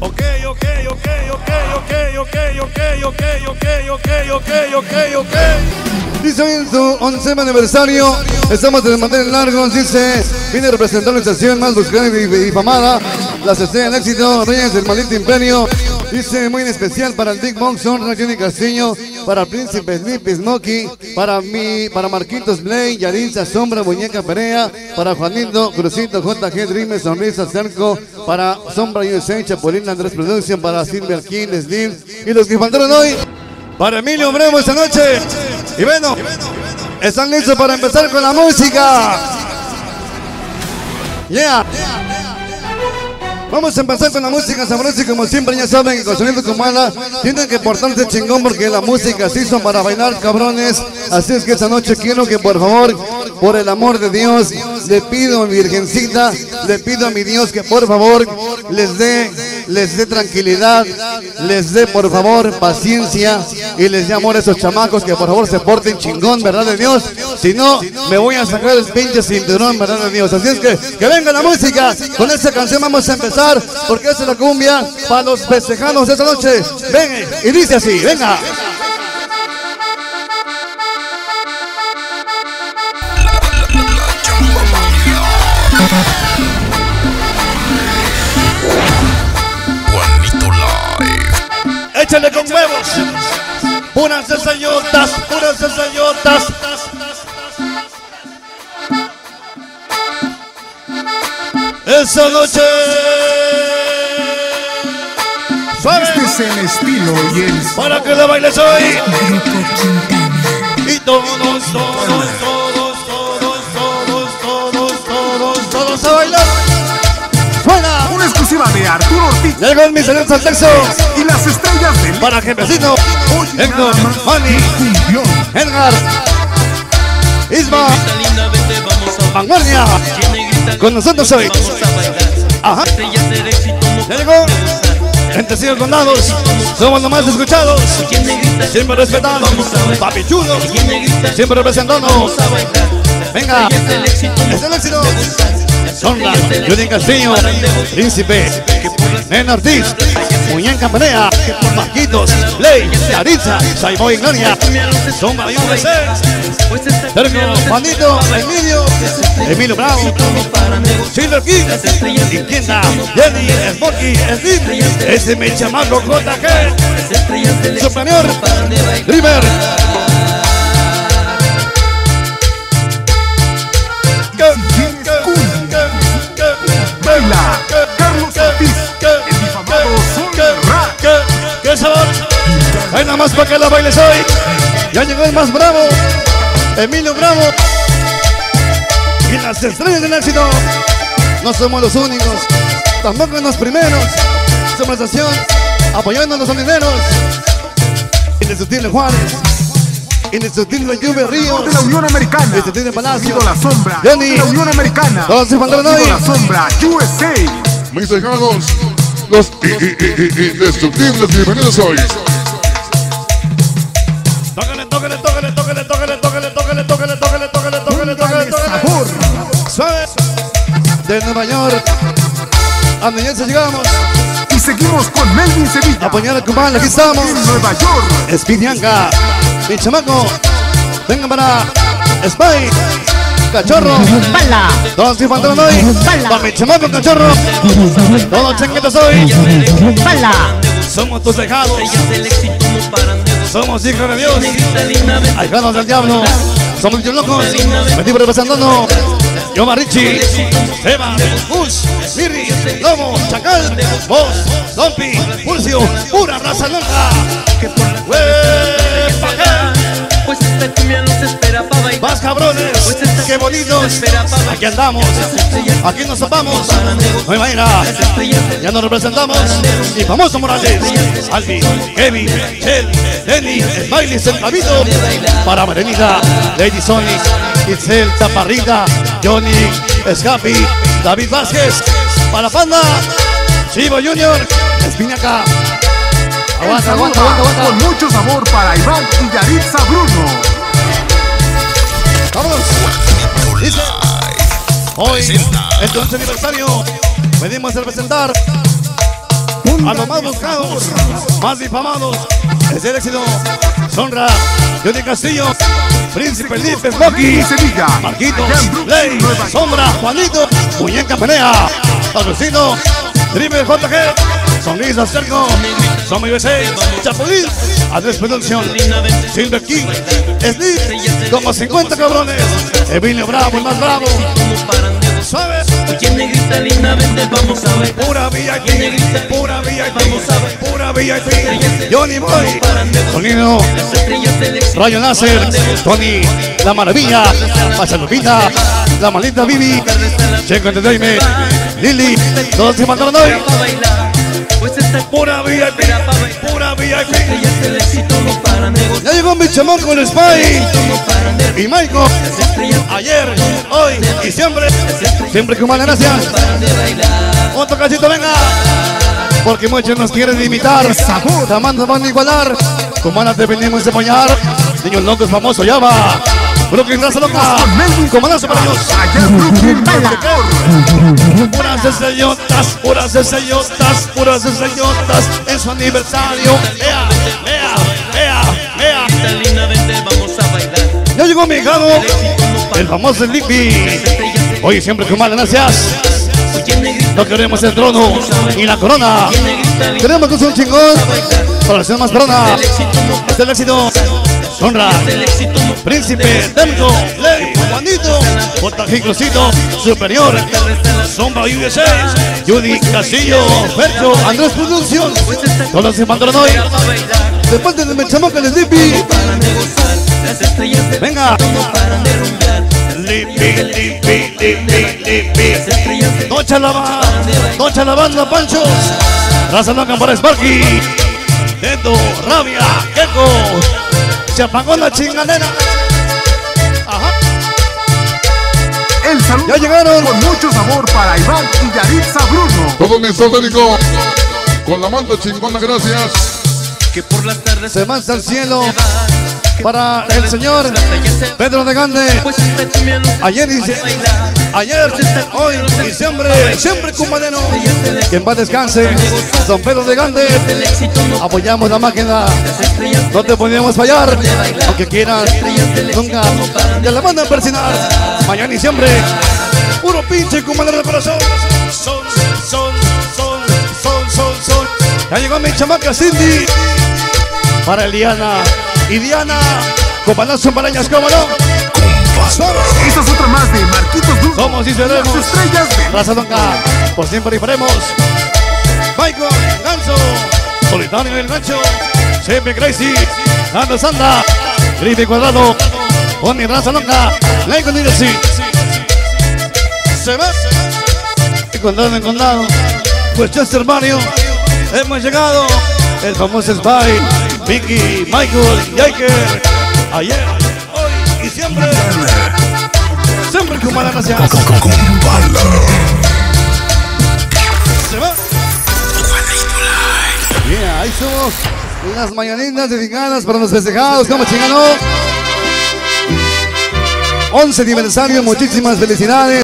Ok. Dice hoy en su 11º aniversario, estamos en mantener largos, dice, viene representando la estación más buscada y difamada, las estrellas del éxito, Reyes del maldito imperio. Dice muy en especial para el Big Box, Honra, Johnny Castillo, para Príncipe Sleepy Smokey, para Marquitos Blay, Yaritza, Sombra, Muñeca Perea, para Juanito, Crucito, JG, Dream, Sonrisa, Cerco, para Sombra USA, Chapulín, Andrés Production, para Silver King, Slim, y los que faltaron hoy, para Emilio Bravo esta noche. Y bueno, están listos para empezar con la música. Yeah. Vamos a empezar con la música sabrosa y como siempre ya saben que con sonido como ala tienen que portarse chingón porque la música se hizo para bailar, cabrones. Así es que esta noche quiero que por favor, por el amor de Dios, le pido a mi virgencita, le pido a mi Dios que por favor les dé tranquilidad, les dé por favor paciencia y les dé amor a esos chamacos, que por favor se porten chingón, ¿verdad de Dios? Si no, me voy a sacar el pinche cinturón, ¿verdad de Dios? Así es que venga la música, con esta canción vamos a empezar. Porque esta es la cumbia para los festejados de esta noche. Ven, y dice así, venga. Juanito Live. Échale con huevos. Puras cesayotas, puras cesayotas. Esa noche suave. Este es el estilo y el para que la bailes hoy. Y todos a bailar. Suena. una exclusiva de Arturo Ortiz. Llegó el misionero Saltexo Y las estrellas del para Jefecito, Héctor, Fanny, Edgar, Isma, Vanguardia. Con nosotros hoy. Ajá. Ya llegó. Gente sigue condados. Somos los más escuchados. Siempre respetados. Papi chulo. Siempre representando. Venga. Es el éxito. Sonra, Johnny Castillo, Príncipe, Nena Ortiz, Muñeca Perea, Marquitos, Ley, Yaritza, Saiboy Gloria, Sombra y UC, Sergio, Juanito, Emilio Bravo, Silver King, Inquieta, Jenny, Smokey, Slim, ese mi chamaco JG, Superior, River. Baila Carlos Ortiz, el difamado Sonra. ¿Qué sabor? Hay nada más para que la bailes hoy. Ya llegó el más bravo, Emilio Bravo. Y las estrellas del éxito. No somos los únicos, tampoco los primeros. Somos la estación apoyando a los sonideros. Indestructible Juárez, Indestructible Lluvia Ríos, De la Unión Americana, Indestructible Palacio, La Sombra, Johnny, de la Unión Americana, todos se faltaron hoy. La Sombra, USA. Mis lejanos, los indestructibles, bienvenidos hoy. Tócale, tócale, tócale, tócale, tócale, tócale, tócale, tócale, tócale, tócale, tócale, tócale, Sabor. Suave. De Nueva York a New Jersey llegamos. Y seguimos con Melvin Sevilla. Apoyar a Cubán, aquí estamos. En Nueva York. Spidianca, mi chamaco. Venga para Spy, Cachorro. Bala, Todos que faltaron hoy. Para mi chamaco, Cachorro. Todos changuetos hoy. bala, Somos tus dejados. Somos hijos de Dios. Ahijados del diablo. Somos los locos. Venimos representando. Yo, Marichi, Seba, Bush, Mirri, Lomo, Chacal, Vos, Dompi, Pulsio, pura raza loca. Pues esta cumbia nos espera pa' bailar. Más cabrones, qué bonitos. Aquí andamos, aquí nos topamos. No hay manera, ya nos representamos. Y famoso Morales, Albi, Kevin, Chel, Denny, Smiley, Centavito. Para Marenita, Lady Sonic, Itzel, Taparrita, Johnny, Escapi, David Vázquez. Para Panda, Chivo Junior, Espinaca. Aguanta, aguanta, aguanta, Con aguanta. mucho sabor para Iván y Yaritza Bruno. Vámonos. Dice, hoy, el 11 aniversario, venimos a representar a los más buscados, más difamados. Es el éxito. Sonra, Johnny Castillo, Príncipe Lipe, Loki, Sevilla, Marquitos, Ley, Sombra, Juanito, Muñeca Penea, Patrocino, Driver JG, Sonrisa Cerco, Somos USA, Chapulín, Andrés Producción, Silver King, Sleep, como 50 cabrones, Emilio Bravo, el más bravo, ¿sabes? ¿Quién negrita linda vende? Vamos a ver. Pura VIP, pura VIP, pura VIP, Johnny Boy, Sonido, Rayo Láser, Tony, La Maravilla, Pachalupita, La Maldita Bibi, Checo Entertainment, Lili, todos se mandaron hoy. Pura VIP, pura VIP. Ya llegó mi chamaco el Spy y Michael. Ayer, hoy y siempre, siempre con malas gracias. Otro cachito, venga. Porque muchos nos quieren imitar, jamás van a igualar. Con malas te venimos a apoyar. Niños locos famosos, ya va. Brooklyn, raza loca. Comanazo para ellos. Puras estrellotas, puras estrellotas, puras estrellotas. En su aniversario. Vea, vea, vea, vea. Ya llegó mi hijado, el famoso Sleepy. Hoy siempre con malas gracias. No queremos el trono y la corona. Queremos que sea un chingón para la ciudad más corona. Este es el éxito. Honra, Príncipe, Temco, Ley, Juanito, JG Crucito, Superior, Sombra USA, Judy Castillo, Fercho, Andrés Producción. Todos se mandaron hoy. De parte de mi chamaca el Sleepy. Venga. Noche a la banda, Panchos. Raza Loca para Sparky. Dedo, Rabia, Gecko. Se apagó la chingadera. Ajá. El saludo Ya llegaron. con mucho sabor para Iván y Yaritza Bruno. Todo mi satánico. Con la manta chingona, gracias. Que por las tardes Se mancha al cielo para el señor Pedro de Gande. Ayer dice, ayer, hoy y siempre, siempre con Madeno. Que en paz descanse, Don Pedro de Gande. Apoyamos la máquina, no te podíamos fallar. Aunque quieran, nunca te la mandan a persinar. Mañana y siempre, puro pinche con madera de corazón. Son. Ya llegó mi chamaca Cindy. Para Eliana y Diana, con balazo para ellas, ¿cómo no? Esta es otra más de Marquitos Bruno. Somos y seremos Las estrellas de Raza Loca, por siempre y faremos. Michael, Ganso, Solitario el Nacho, siempre Crazy, Ando Sandra, Gripe Cuadrado, Pony Raza Loca, Lego Nidersi. Se va. Y condado en condado, pues Chester Mario, hemos llegado. El famoso Spy, Vicky, Michael, Yaker. Ayer, hoy y siempre. Siempre con malas gracias. Se va. Bien, ahí somos las mañanitas dedicadas para los festejados. ¿Cómo chingano? 11 aniversario, muchísimas felicidades.